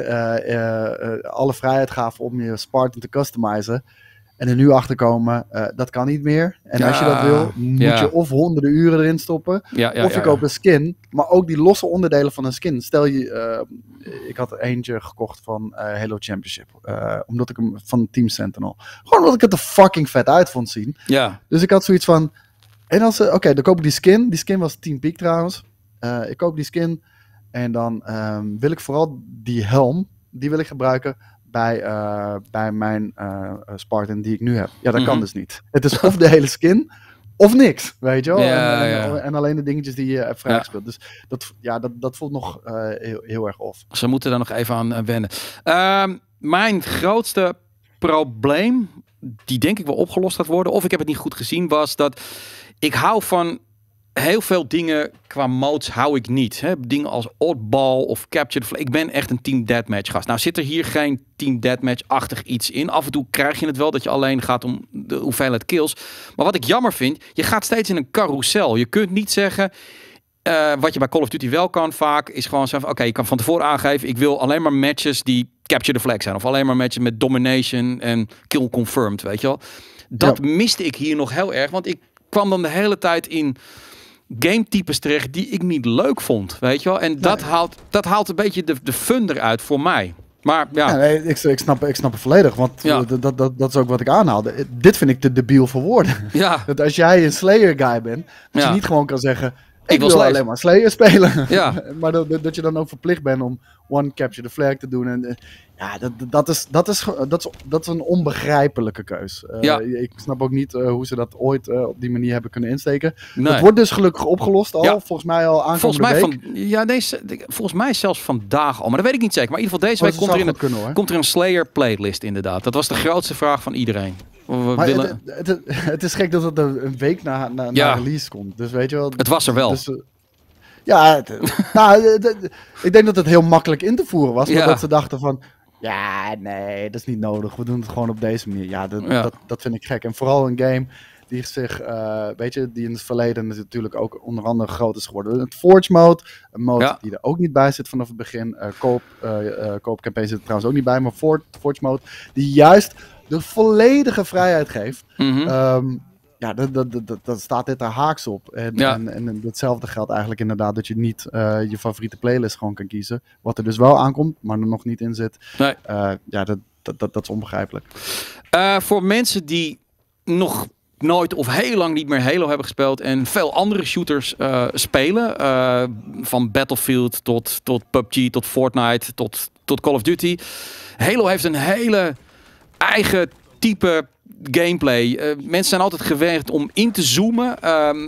alle vrijheid gaven om je Spartan te customizen... En er nu achter komen, dat kan niet meer. En als je dat wil, moet je of honderden uren erin stoppen. Of je koopt een skin. Maar ook die losse onderdelen van een skin. Stel je, ik had er eentje gekocht van Halo Championship. Omdat ik hem van Team Sentinel. Gewoon omdat ik het er fucking vet uit vond zien. Ja. Dus ik had zoiets van... En als oké, dan koop ik die skin. Die skin was 10 piek trouwens. Ik koop die skin. En dan wil ik vooral die helm. Die wil ik gebruiken... Bij mijn Spartan die ik nu heb. Ja, dat kan dus niet. Het is of de hele skin, of niks, weet je wel. En alleen de dingetjes die je hebt vrijgespeeld. Dus dat voelt nog heel erg off. Ze moeten daar nog even aan wennen. Mijn grootste probleem, die denk ik wel opgelost gaat worden, of ik heb het niet goed gezien, was dat ik hou van... Heel veel dingen qua modes hou ik niet. Hè? Dingen als oddball of capture the flag. Ik ben echt een team deathmatch gast. Nou zit er hier geen team deathmatch-achtig iets in. Af en toe krijg je het wel dat je alleen gaat om de hoeveelheid kills. Maar wat ik jammer vind, je gaat steeds in een carousel. Je kunt niet zeggen... wat je bij Call of Duty wel kan vaak, is gewoon zeggen... Oké, je kan van tevoren aangeven... Ik wil alleen maar matches die capture the flag zijn. Of alleen maar matches met domination en kill confirmed, weet je wel. Dat miste ik hier nog heel erg. Want ik kwam dan de hele tijd in... gametypes terecht die ik niet leuk vond, weet je wel. En dat haalt een beetje de fun eruit voor mij. Maar ja. Nee, ik snap het volledig, want dat is ook wat ik aanhaalde. Dit vind ik te debiel voor woorden. Ja. Dat als jij een Slayer guy bent, dat je niet gewoon kan zeggen... Ik wil Slayer. alleen maar Slayer spelen. Ja. Maar dat je dan ook verplicht bent om one capture the flag te doen. En dat is een onbegrijpelijke keus. Ik snap ook niet hoe ze dat ooit op die manier hebben kunnen insteken. Nee. Het wordt dus gelukkig opgelost al. Volgens mij al aankomende week. Volgens mij zelfs vandaag al. Maar dat weet ik niet zeker. Maar in ieder geval deze week komt er een Slayer playlist inderdaad. Dat was de grootste vraag van iedereen. Maar het is gek dat het een week na release komt. Dus weet je wel. Het was er wel. Dus, ik denk dat het heel makkelijk in te voeren was. Maar dat ze dachten van... Ja, nee, dat is niet nodig. We doen het gewoon op deze manier. Dat vind ik gek. En vooral een game die zich... die in het verleden natuurlijk ook onder andere groot is geworden. Het Forge mode. Een mode die er ook niet bij zit vanaf het begin. Koop campaign zit er trouwens ook niet bij. Maar Forge mode die juist... de volledige vrijheid geeft. Dat staat dit er haaks op. En hetzelfde geldt eigenlijk inderdaad dat je niet je favoriete playlist gewoon kan kiezen. Wat er dus wel aankomt, maar er nog niet in zit. Nee. Dat is onbegrijpelijk. Voor mensen die nog nooit of heel lang niet meer Halo hebben gespeeld en veel andere shooters spelen. Van Battlefield tot PUBG, tot Fortnite, tot Call of Duty. Halo heeft een hele eigen type gameplay. Mensen zijn altijd gewend om in te zoomen.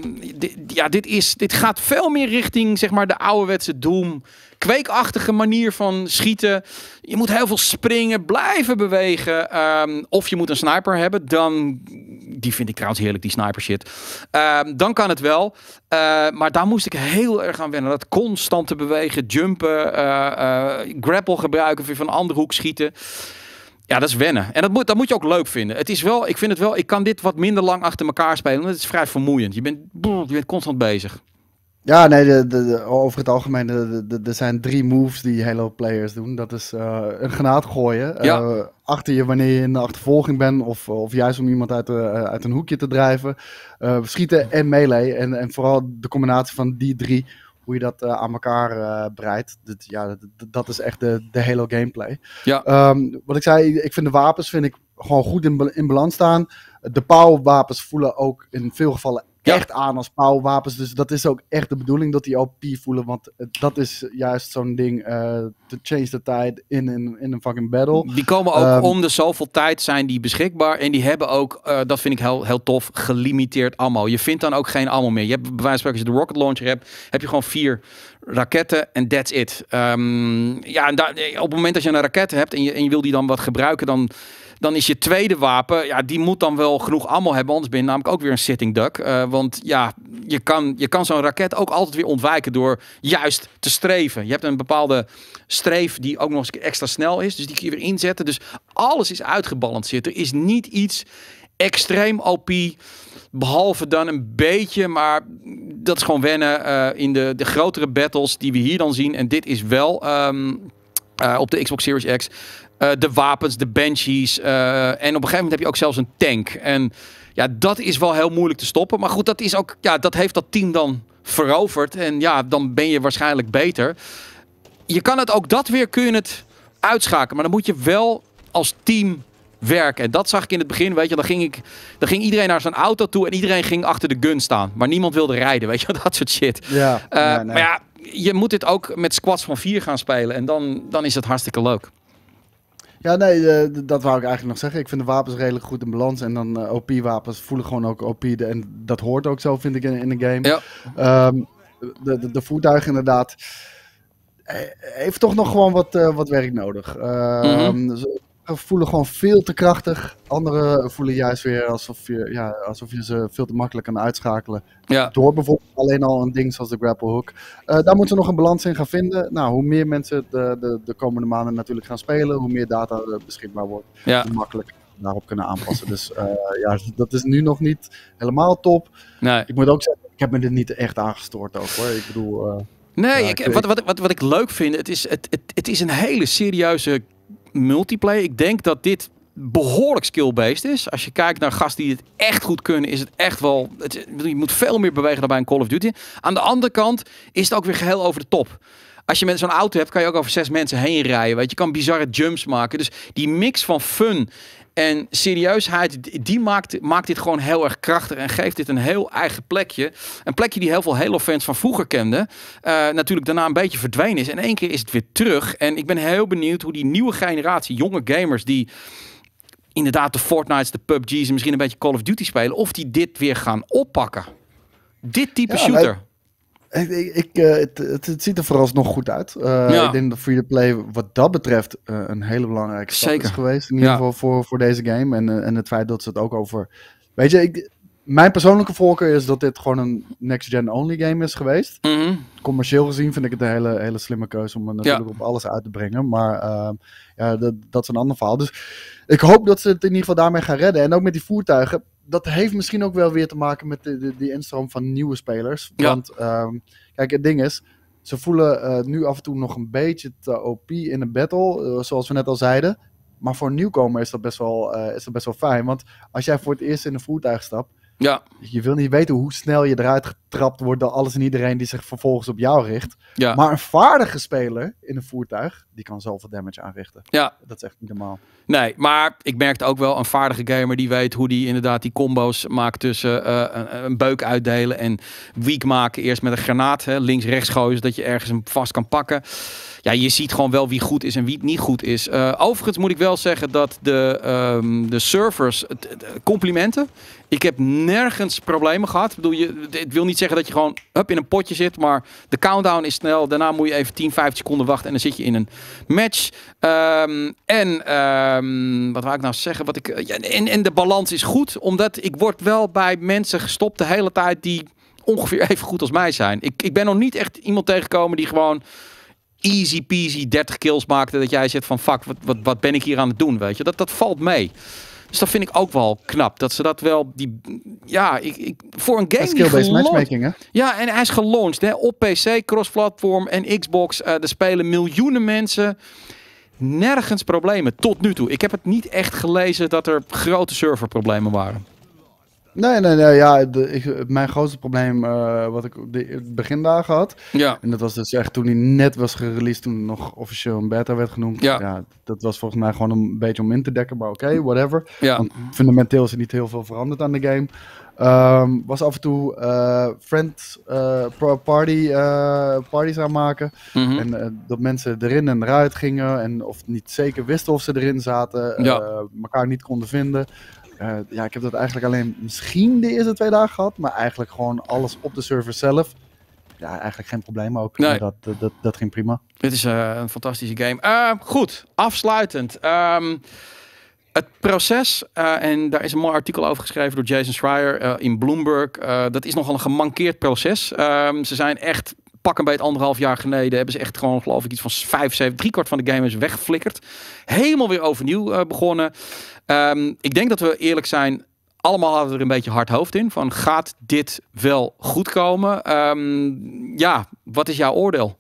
Dit gaat veel meer richting zeg maar de ouderwetse Doom. Kweekachtige manier van schieten. Je moet heel veel springen, blijven bewegen. Of je moet een sniper hebben. Die vind ik trouwens heerlijk, die sniper shit. Dan kan het wel. Maar daar moest ik heel erg aan wennen. Dat constante bewegen, jumpen, grapple gebruiken, weer van een andere hoek schieten. Ja, dat is wennen. En dat moet je ook leuk vinden. Ik kan dit wat minder lang achter elkaar spelen. Want het is vrij vermoeiend. Je bent constant bezig. Ja, nee, over het algemeen, er zijn 3 moves die Halo players doen. Dat is een granaat gooien, achter je wanneer je in de achtervolging bent, of juist om iemand uit een hoekje te drijven. Schieten en melee. En vooral de combinatie van die 3, hoe je dat aan elkaar breidt. Dat is echt de Halo gameplay. Ja. Wat ik zei, ik vind de wapens gewoon goed in balans staan. De powerwapens voelen ook in veel gevallen echt aan als powerwapens. Dus dat is ook echt de bedoeling dat die OP voelen. Want dat is juist zo'n ding. To change the tide in een fucking battle. Die komen ook om de zoveel tijd zijn die beschikbaar. En die hebben ook, dat vind ik heel tof, gelimiteerd ammo. Je vindt dan ook geen ammo meer. Je hebt bij wijze van spreken, als je de rocket launcher hebt, heb je gewoon 4 raketten en that's it. Op het moment dat je een raket hebt en je wil die dan wat gebruiken, dan is je tweede wapen, die moet dan wel genoeg ammo hebben. Anders ben je namelijk ook weer een sitting duck. Want je kan zo'n raket ook altijd weer ontwijken door juist te streven. Je hebt een bepaalde streef die ook nog eens extra snel is. Dus die kun je weer inzetten. Dus alles is uitgebalanceerd. Er is niet iets extreem OP. Behalve dan een beetje, maar dat is gewoon wennen in de grotere battles die we hier dan zien. En dit is wel op de Xbox Series X. De wapens, de Banshees. En op een gegeven moment heb je ook zelfs een tank. En dat is wel heel moeilijk te stoppen. Maar goed, dat is ook, dat heeft dat team dan veroverd. En dan ben je waarschijnlijk beter. Je kan het ook kun je het uitschakelen. Maar dan moet je wel als team werken. En dat zag ik in het begin, weet je. Dan ging iedereen naar zijn auto toe en iedereen ging achter de gun staan. Maar niemand wilde rijden, weet je. Dat soort shit. Ja, nee. Maar je moet dit ook met squads van 4 gaan spelen. En dan is het hartstikke leuk. Ja, nee, dat wou ik eigenlijk nog zeggen. Ik vind de wapens redelijk goed in balans. En dan OP-wapens voelen gewoon ook OP. En dat hoort ook zo, vind ik, in de game. Ja. De voertuigen inderdaad heeft toch nog gewoon wat werk nodig. Ze voelen gewoon veel te krachtig. Anderen voelen juist weer alsof je ze veel te makkelijk kan uitschakelen. Ja. Door bijvoorbeeld alleen al een ding zoals de grapple hook. Daar moeten we nog een balans in gaan vinden. Nou, hoe meer mensen de komende maanden natuurlijk gaan spelen, hoe meer data beschikbaar wordt. Hoe makkelijk daarop kunnen aanpassen. Dus dat is nu nog niet helemaal top. Nee. Ik moet ook zeggen, ik heb me er niet echt aangestoord ook hoor. Ik bedoel... wat ik leuk vind, het is een hele serieuze multiplayer. Ik denk dat dit behoorlijk skill-based is. Als je kijkt naar gasten die het echt goed kunnen, is het echt wel... je moet veel meer bewegen dan bij een Call of Duty. Aan de andere kant is het ook weer geheel over de top. Als je met zo'n auto hebt, kan je ook over 6 mensen heen rijden. Weet je, kan bizarre jumps maken. Dus die mix van fun en serieusheid, die maakt dit gewoon heel erg krachtig en geeft dit een heel eigen plekje. Een plekje die heel veel Halo-fans van vroeger kenden. Natuurlijk daarna een beetje verdwenen is. En in één keer is het weer terug. En ik ben heel benieuwd hoe die nieuwe generatie, jonge gamers die inderdaad de Fortnites, de PUBG's en misschien een beetje Call of Duty spelen, of die dit weer gaan oppakken. Dit type shooter. Het ziet er vooralsnog goed uit. Ik denk dat free-to-play wat dat betreft een hele belangrijke stap is geweest. In ieder geval voor deze game. En het feit dat ze het ook over... Weet je, mijn persoonlijke voorkeur is dat dit gewoon een next-gen only game is geweest. Mm-hmm. Commercieel gezien vind ik het een hele slimme keuze om natuurlijk op alles uit te brengen. Maar dat is een ander verhaal. Dus ik hoop dat ze het in ieder geval daarmee gaan redden. En ook met die voertuigen. Dat heeft misschien ook wel weer te maken met die instroom van nieuwe spelers. Ja. Want kijk, het ding is, ze voelen nu af en toe nog een beetje te OP in een battle, zoals we net al zeiden. Maar voor een nieuwkomer is dat best wel fijn. Want als jij voor het eerst in een voertuig stapt, Ja. Je wil niet weten hoe snel je eruit getrapt wordt door alles en iedereen die zich vervolgens op jou richt. Ja. Maar een vaardige speler in een voertuig, die kan zoveel damage aanrichten. Ja. Dat is echt niet normaal. Nee, maar ik merkte ook wel een vaardige gamer die weet hoe die inderdaad die combo's maakt tussen een beuk uitdelen en weak maken. Eerst met een granaat, links-rechts gooien, zodat je ergens hem vast kan pakken. Ja, je ziet gewoon wel wie goed is en wie niet goed is. Overigens moet ik wel zeggen dat de servers, complimenten. Ik heb nergens problemen gehad. Ik bedoel, het wil niet zeggen dat je gewoon in een potje zit, maar de countdown is snel. Daarna moet je even 10, 15 seconden wachten en dan zit je in een match. Wat wou ik nou zeggen? En de balans is goed, omdat ik word wel bij mensen gestopt de hele tijd die ongeveer even goed als mij zijn. Ik ben nog niet echt iemand tegengekomen die gewoon easy peasy 30 kills maakte. Dat jij zegt van fuck, wat ben ik hier aan het doen, weet je. Dat valt mee. Dus dat vind ik ook wel knap. Dat ze dat wel, voor een game skill-based matchmaking, hè? Ja, en hij is gelaunched, hè, op PC, cross-platform en Xbox. Er spelen miljoenen mensen. Nergens problemen, tot nu toe. Ik heb het niet echt gelezen dat er grote serverproblemen waren. Nee. Ja, mijn grootste probleem wat ik op de begindagen had. Ja. En dat was dus echt toen hij net was gereleased, toen nog officieel een beta werd genoemd. Ja. Dat was volgens mij gewoon een beetje om in te dekken, maar oké, whatever. Ja. Want fundamenteel is er niet heel veel veranderd aan de game. Was af en toe parties aanmaken. En dat mensen erin en eruit gingen. En of niet zeker wisten of ze erin zaten. Elkaar niet konden vinden. Ik heb dat eigenlijk alleen misschien de eerste 2 dagen gehad. Maar eigenlijk gewoon alles op de server zelf. Ja, eigenlijk geen probleem ook. Nee. Dat ging prima. Dit is een fantastische game. Goed, afsluitend. Het proces, en daar is een mooi artikel over geschreven door Jason Schreier in Bloomberg. Dat is nogal een gemankeerd proces. Ze zijn echt pak een beetje 1,5 jaar geleden hebben ze echt gewoon, geloof ik, iets van 5, 7, 3/4 van de game is weggeflikkerd. Helemaal weer overnieuw begonnen. Ik denk dat we eerlijk zijn, allemaal hadden er een beetje hard hoofd in. Van, gaat dit wel goed komen? Wat is jouw oordeel?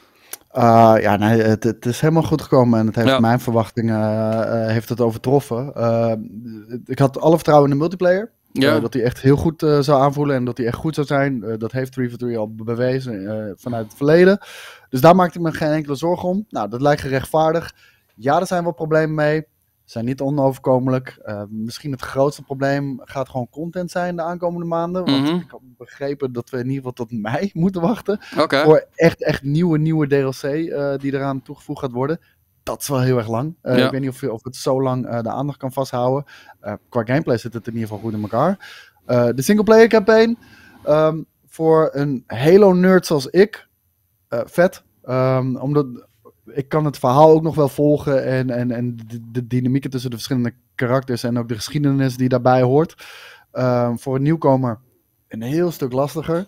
Het is helemaal goed gekomen en het heeft mijn verwachtingen heeft het overtroffen. Ik had alle vertrouwen in de multiplayer. Dat hij echt heel goed zou aanvoelen en dat hij echt goed zou zijn. Dat heeft 343 al bewezen vanuit het verleden. Dus daar maakte ik me geen enkele zorgen om. Nou, dat lijkt gerechtvaardigd. Ja, er zijn wel problemen mee. Zijn niet onoverkomelijk. Misschien het grootste probleem gaat gewoon content zijn de aankomende maanden. Want ik heb begrepen dat we in ieder geval tot mei moeten wachten. Voor echt nieuwe DLC die eraan toegevoegd gaat worden. Dat is wel heel erg lang. Ik weet niet of het zo lang de aandacht kan vasthouden. Qua gameplay zit het in ieder geval goed in elkaar. De singleplayer campaign. Voor een Halo-nerd zoals ik. Vet. Omdat ik kan het verhaal ook nog wel volgen. En de dynamieken tussen de verschillende karakters. En ook de geschiedenis die daarbij hoort. Voor een nieuwkomer een heel stuk lastiger.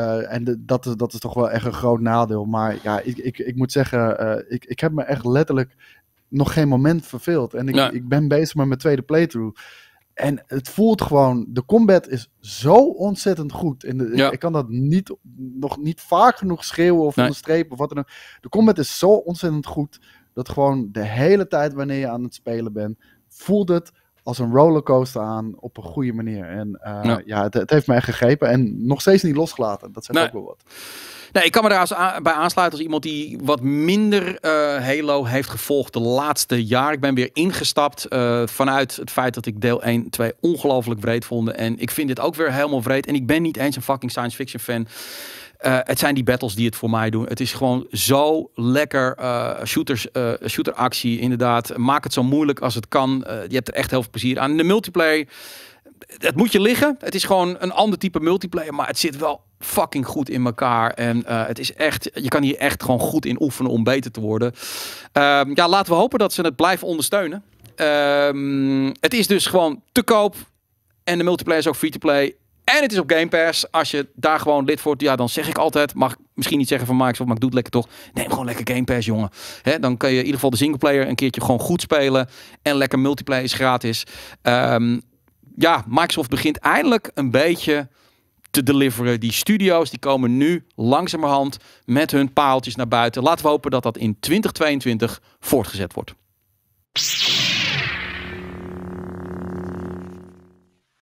Dat is toch wel echt een groot nadeel. Maar ja, ik moet zeggen, ik heb me echt letterlijk nog geen moment verveeld. En ik ben bezig met mijn tweede playthrough. En het voelt gewoon, de combat is zo ontzettend goed. Ik kan dat nog niet vaak genoeg schreeuwen of onderstrepen of wat dan ook. De combat is zo ontzettend goed, dat gewoon de hele tijd wanneer je aan het spelen bent, voelt het als een rollercoaster aan op een goede manier. En het heeft me echt gegrepen en nog steeds niet losgelaten. Dat zegt ook wel wat. Nee, ik kan me daar bij aansluiten als iemand die wat minder Halo heeft gevolgd de laatste jaar. Ik ben weer ingestapt vanuit het feit dat ik deel 1 2 ongelooflijk wreed vond. En ik vind dit ook weer helemaal wreed. En ik ben niet eens een fucking science fiction fan. Het zijn die battles die het voor mij doen. Het is gewoon zo lekker shooteractie, inderdaad. Maak het zo moeilijk als het kan. Je hebt er echt heel veel plezier aan. De multiplayer, het moet je liggen. Het is gewoon een ander type multiplayer, maar het zit wel fucking goed in elkaar. En het is echt, je kan hier echt gewoon goed in oefenen om beter te worden. Laten we hopen dat ze het blijven ondersteunen. Het is dus gewoon te koop. En de multiplayer is ook free-to-play. En het is op Game Pass. Als je daar gewoon lid wordt, dan zeg ik altijd, mag misschien niet zeggen van Microsoft, maar ik doe het lekker toch. Neem gewoon lekker Game Pass, jongen. Dan kun je in ieder geval de singleplayer een keertje gewoon goed spelen. En lekker multiplayer is gratis. Microsoft begint eindelijk een beetje te deliveren. Die studio's die komen nu langzamerhand met hun paaltjes naar buiten. Laten we hopen dat dat in 2022 voortgezet wordt.